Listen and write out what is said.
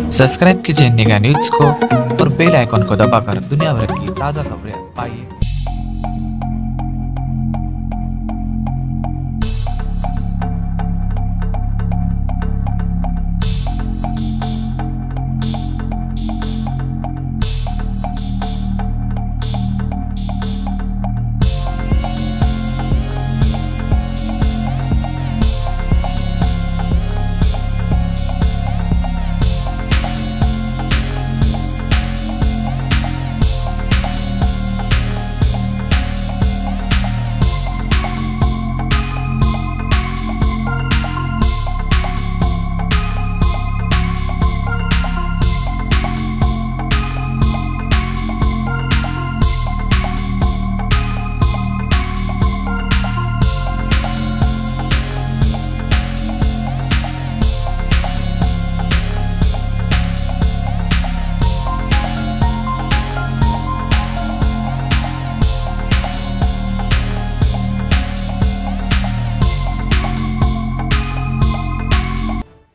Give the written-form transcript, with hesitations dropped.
Subscribe कीजिए नेगा news को और बेल आइकन को दबाकर दुनिया भर की ताज़ा खबरें पाइए।